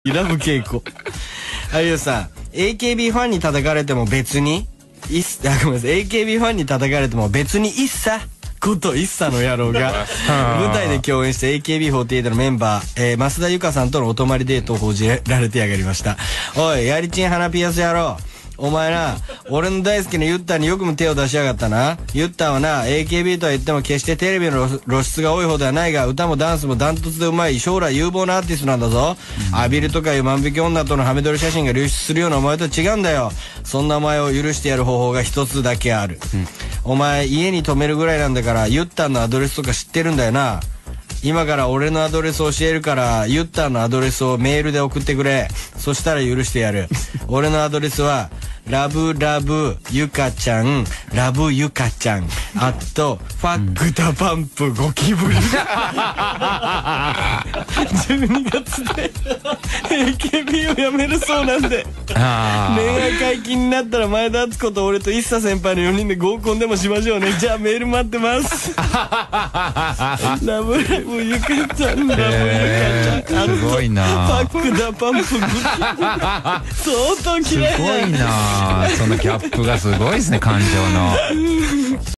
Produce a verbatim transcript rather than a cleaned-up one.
ラブ稽古。有吉さん、エーケービー ファンに叩かれても別に、いっあ、ごめんなさい、エーケービー ファンに叩かれても別にいっさこといっさの野郎が、舞台で共演した エーケービーフォーティーエイト のメンバー、えー、増田由香さんとのお泊まりデートを報じられてやがりました。おい、やりちん鼻ピアス野郎。お前な、俺の大好きなユッタによくも手を出しやがったな。ユッタはな、エーケービー とは言っても決してテレビの露出が多い方ではないが、歌もダンスもダントツでうまい、将来有望なアーティストなんだぞ。浴びるとかいう万引き女とのハメ撮り写真が流出するようなお前と違うんだよ。そんなお前を許してやる方法が一つだけある。うん、お前、家に泊めるぐらいなんだから、ユッタのアドレスとか知ってるんだよな。今から俺のアドレスを教えるから、ユッタのアドレスをメールで送ってくれ。そしたら許してやる。俺のアドレスは、ラブラブゆかちゃん、ラブゆかちゃん、あっと、ファックダパンプゴキブリ。じゅうにがつで エーケービー を辞めるそうなんで、恋愛解禁になったら前田敦子と俺と一茶先輩のよにんで合コンでもしましょうね。じゃあメール待ってます。ラブラブゆかちゃん、ラブゆかちゃん、あっと、 すごいな。 ファックダパンプゴキブリ。相当嫌いだ。 すごいな。そのギャップがすごいですね、感情の。